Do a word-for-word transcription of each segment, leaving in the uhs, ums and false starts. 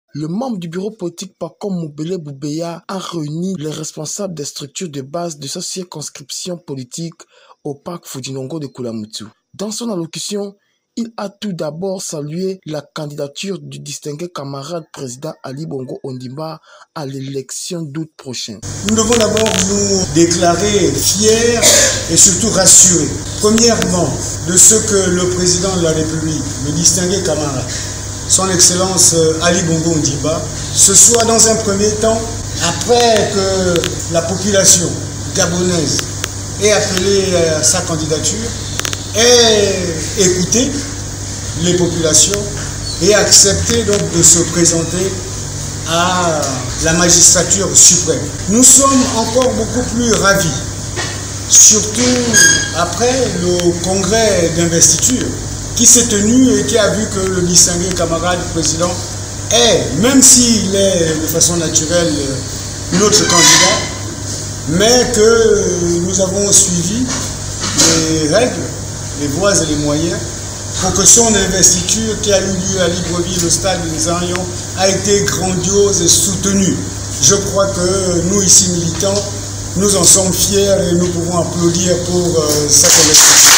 Le membre du bureau politique Pacom Moubele Boubeya a réuni les responsables des structures de base de sa circonscription politique au parc Fudinongo de Koulamoutou. Dans son allocution, il a tout d'abord salué la candidature du distingué camarade président Ali Bongo Ondimba à l'élection d'août prochain. Nous devons d'abord nous déclarer fiers et surtout rassurés. Premièrement, de ce que le président de la République, le distingué camarade, son Excellence Ali Bongo Ondimba, ce soit dans un premier temps, après que la population gabonaise ait appelé à sa candidature, ait écouté les populations et accepté donc de se présenter à la magistrature suprême. Nous sommes encore beaucoup plus ravis, surtout après le congrès d'investiture qui s'est tenu et qui a vu que le distingué camarade président est, même s'il est de façon naturelle notre candidat, mais que nous avons suivi les règles, les voies et les moyens pour que son investiture qui a eu lieu à Libreville, au stade des Arions, a été grandiose et soutenue. Je crois que nous ici militants, nous en sommes fiers et nous pouvons applaudir pour euh, cette élection.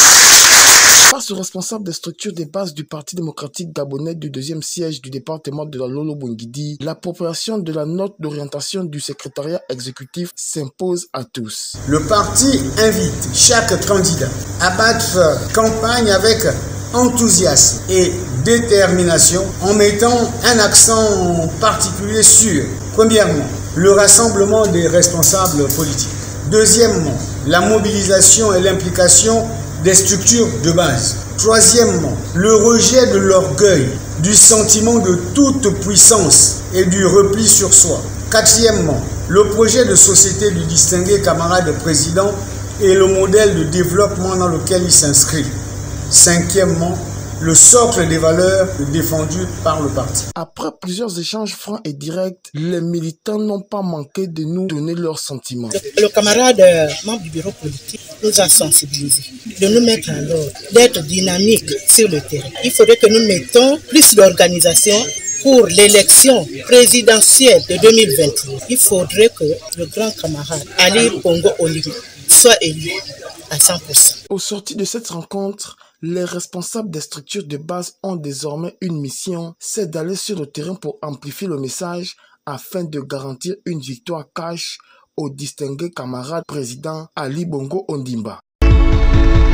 Face aux responsables des structures de base du Parti démocratique gabonais du deuxième siège du département de la Lolo-Bongidi, l'appropriation de la note d'orientation du secrétariat exécutif s'impose à tous. Le parti invite chaque candidat à battre campagne avec enthousiasme et détermination en mettant un accent particulier sur, premièrement, le rassemblement des responsables politiques. Deuxièmement, la mobilisation et l'implication des structures de base. Troisièmement, le rejet de l'orgueil, du sentiment de toute puissance et du repli sur soi. Quatrièmement, le projet de société du distingué camarade président et le modèle de développement dans lequel il s'inscrit. Cinquièmement, le socle des valeurs défendues par le parti. Après plusieurs échanges francs et directs, les militants n'ont pas manqué de nous donner leurs sentiments. Le, le camarade euh, membre du bureau politique nous a sensibilisés, de nous mettre en ordre, d'être dynamiques sur le terrain. Il faudrait que nous mettons plus d'organisation pour l'élection présidentielle de deux mille vingt-trois. Il faudrait que le grand camarade Ali Bongo Ondimba soit élu à cent pour cent. Au sorti de cette rencontre, les responsables des structures de base ont désormais une mission, c'est d'aller sur le terrain pour amplifier le message afin de garantir une victoire cash au distingué camarade président Ali Bongo Ondimba.